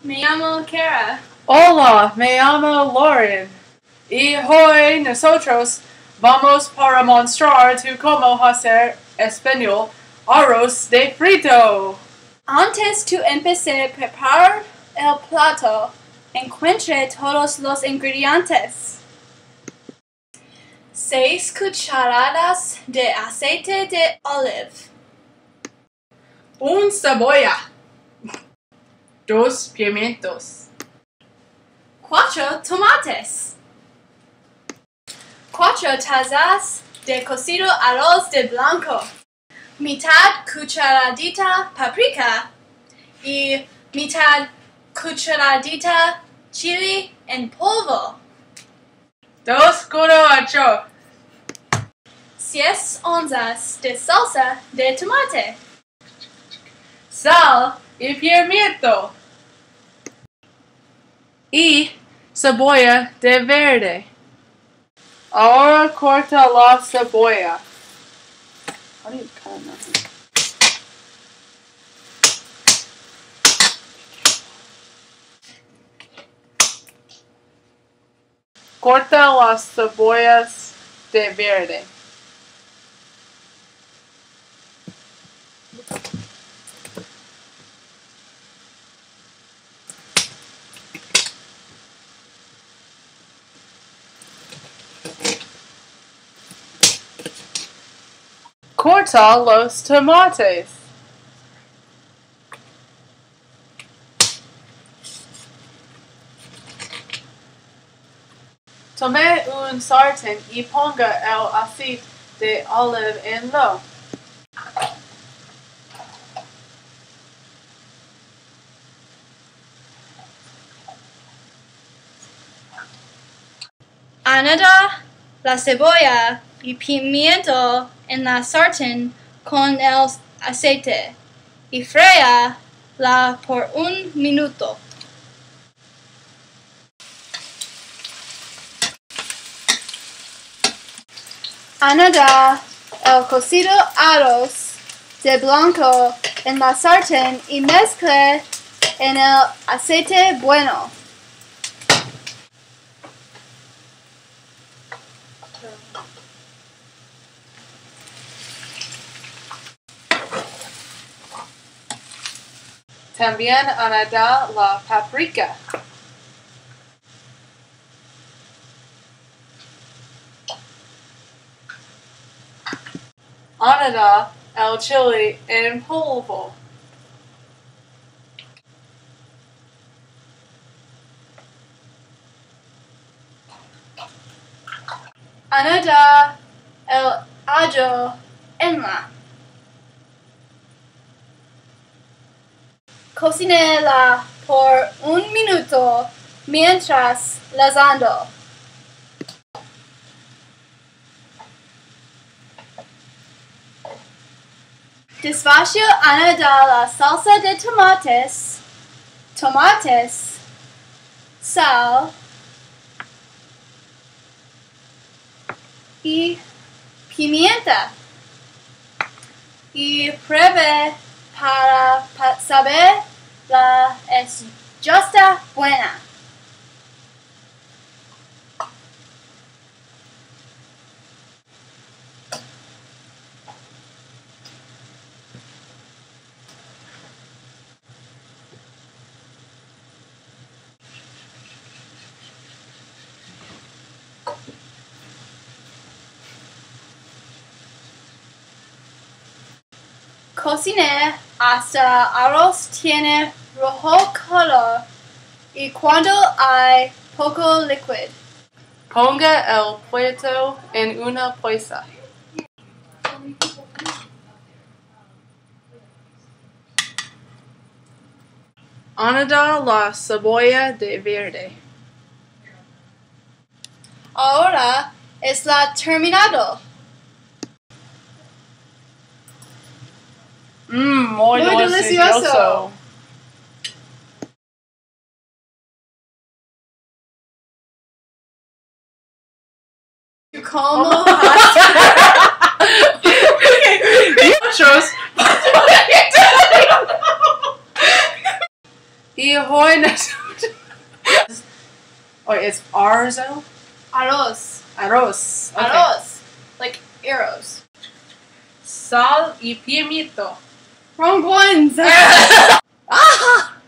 Me llamo Kara. Hola, me llamo Lauren. Y hoy nosotros vamos para mostrar tu cómo hacer español arroz de frito. Antes de empezar a preparar el plato, encuentre todos los ingredientes. 6 cucharadas de aceite de oliva. Un cebolla. 2 pimientos. 4 tomates. 4 tazas de cocido arroz de blanco. Mitad cucharadita paprika y mitad cucharadita chili en polvo. 2 cucharadas. 6 onzas de salsa de tomate. Sal y pimiento. Y cebolla de verde. Ahora corta la cebolla. How do you cut nothing? Corta las cebollas de verde. Corta los tomates. Tome un sartén y ponga el aceite de oliva en lo. Añada la cebolla y pimiento en la sartén con el aceite y fría-la por un minuto. Añada el cocido arroz de blanco en la sartén y mezcle en el aceite bueno. También añada la paprika. Añada el chili en polvo. Añada el ajo en la. Cocínela por un minuto mientras lasando. Despacio añada la salsa de tomates, sal y pimienta. Y pruebe para saber la es justa buena. Cocine hasta arroz tiene rojo color y cuando hay poco líquido. Ponga el plato en una pieza. Añada la cebolla de verde. Ahora está terminado. Muy delicioso. Como Y hoy nosotros. Oh, it's arroz. Arroz. Arroz. Okay. Arroz. Like arrows. Sal y pimiento. Wrong ones. Ah!